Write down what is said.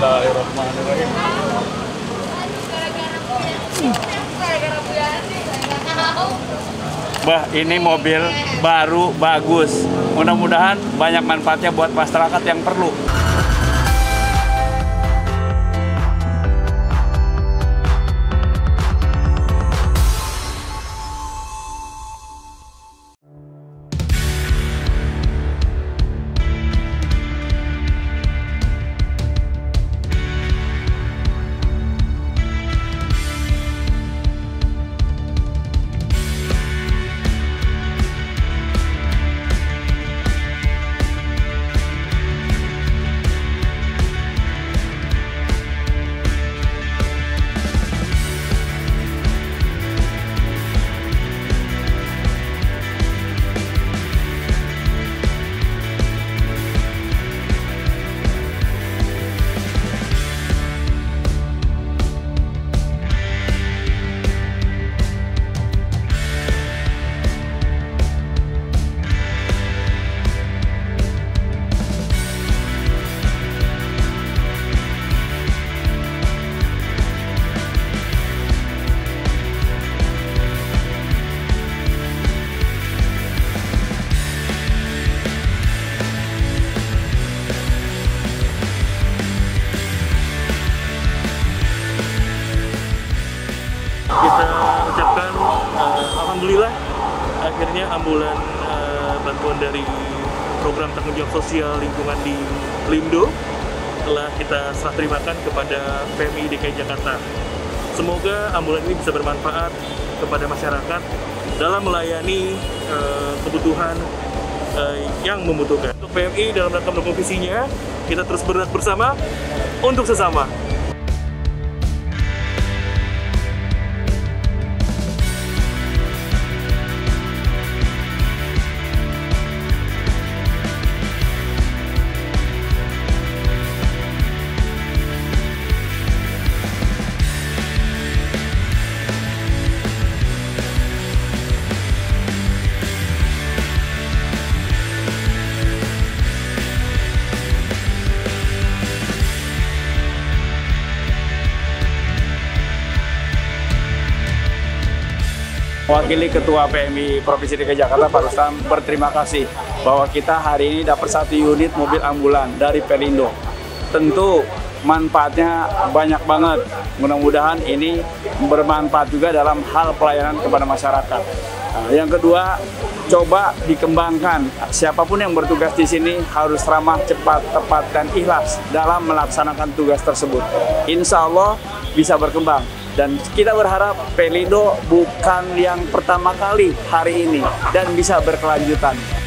Bismillahirrahmanirrahim. Bah, ini mobil baru bagus. Mudah-mudahan banyak manfaatnya buat masyarakat yang perlu. Kita ucapkan alhamdulillah akhirnya ambulan bantuan dari program tanggung jawab sosial lingkungan di Pelindo telah kita serah terimakan kepada PMI DKI Jakarta. Semoga ambulan ini bisa bermanfaat kepada masyarakat dalam melayani kebutuhan yang membutuhkan. Untuk PMI dalam rangka mendukung visinya, kita terus bergerak bersama untuk sesama. Wakili Ketua PMI Provinsi DKI Jakarta Pak Rustam berterima kasih bahwa kita hari ini dapat 1 unit mobil ambulan dari Pelindo. Tentu manfaatnya banyak banget. Mudah-mudahan ini bermanfaat juga dalam hal pelayanan kepada masyarakat. Nah, yang kedua, coba dikembangkan. Siapapun yang bertugas di sini harus ramah, cepat, tepat, dan ikhlas dalam melaksanakan tugas tersebut. Insya Allah bisa berkembang. Dan kita berharap Pelindo bukan yang pertama kali hari ini dan bisa berkelanjutan.